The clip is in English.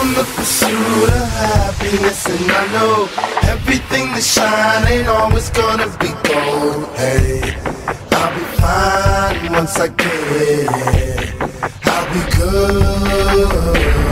the pursuit of happiness, and I know everything that shine ain't always gonna be gold. Hey, I'll be fine once I get it. I'll be good.